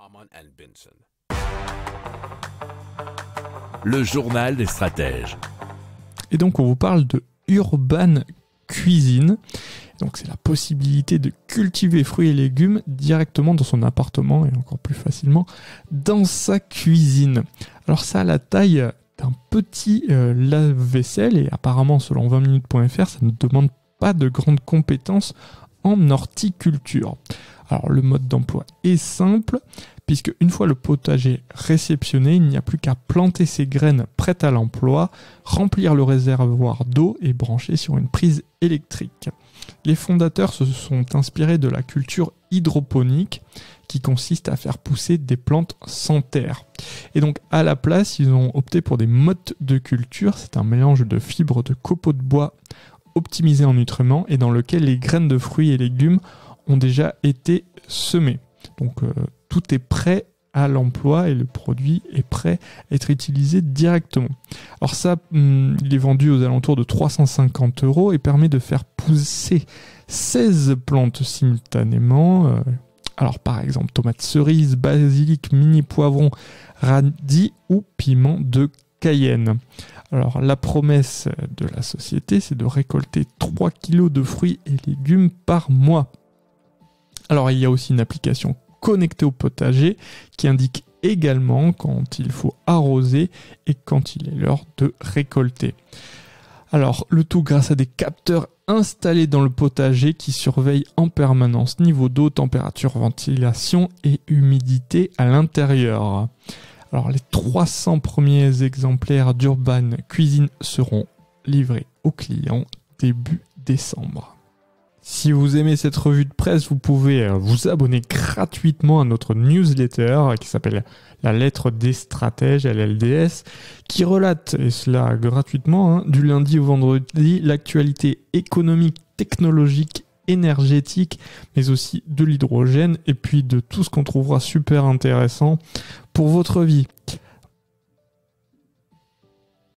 Le journal des stratèges. Et donc on vous parle de Urban Cuisine. Donc c'est la possibilité de cultiver fruits et légumes directement dans son appartement et encore plus facilement dans sa cuisine. Alors ça a la taille d'un petit lave-vaisselle et apparemment selon 20minutes.fr ça ne demande pas de grandes compétences en horticulture. Alors le mode d'emploi est simple puisque une fois le potager réceptionné, il n'y a plus qu'à planter ses graines prêtes à l'emploi, remplir le réservoir d'eau et brancher sur une prise électrique. Les fondateurs se sont inspirés de la culture hydroponique qui consiste à faire pousser des plantes sans terre. Et donc à la place, ils ont opté pour des mottes de culture, c'est un mélange de fibres de copeaux de bois optimisés en nutriments et dans lequel les graines de fruits et légumes ont déjà été semées. Donc tout est prêt à l'emploi et le produit est prêt à être utilisé directement. Alors ça, il est vendu aux alentours de 350 € et permet de faire pousser 16 plantes simultanément. Alors par exemple, tomates cerises, basilic, mini poivron, radis ou piment de Cayenne. Alors la promesse de la société, c'est de récolter 3 kg de fruits et légumes par mois. Alors il y a aussi une application connectée au potager qui indique également quand il faut arroser et quand il est l'heure de récolter. Alors le tout grâce à des capteurs installés dans le potager qui surveillent en permanence niveau d'eau, température, ventilation et humidité à l'intérieur. Alors les 300 premiers exemplaires d'Urban Cuisine seront livrés aux clients début décembre. Si vous aimez cette revue de presse, vous pouvez vous abonner gratuitement à notre newsletter qui s'appelle La Lettre des Stratèges, LLDS, qui relate, et cela gratuitement, du lundi au vendredi, l'actualité économique, technologique, énergétique, mais aussi de l'hydrogène et puis de tout ce qu'on trouvera super intéressant pour votre vie.